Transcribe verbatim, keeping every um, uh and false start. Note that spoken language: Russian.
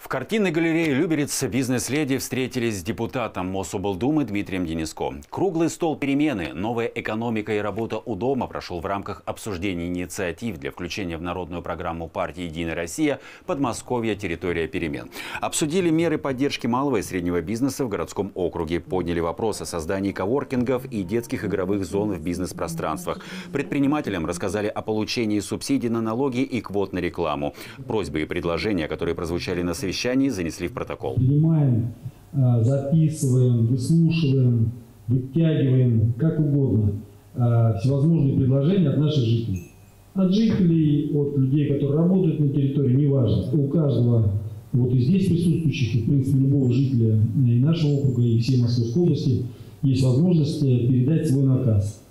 В картинной галерее Люберец бизнес-леди встретились с депутатом Мособлдумы Дмитрием Дениско. Круглый стол перемены, новая экономика и работа у дома прошел в рамках обсуждения инициатив для включения в народную программу партии «Единая Россия» Подмосковье «Территория перемен». Обсудили меры поддержки малого и среднего бизнеса в городском округе, подняли вопрос о создании коворкингов и детских игровых зон в бизнес-пространствах. Предпринимателям рассказали о получении субсидий на налоги и квот на рекламу. Просьбы и предложения, которые прозвучали на совещании, занесли в протокол. Принимаем, записываем, выслушиваем, вытягиваем, как угодно, всевозможные предложения от наших жителей. От жителей, от людей, которые работают на территории, неважно. У каждого, вот и здесь присутствующих, и в принципе любого жителя и нашего округа, и всей Московской области, есть возможность передать свой наказ.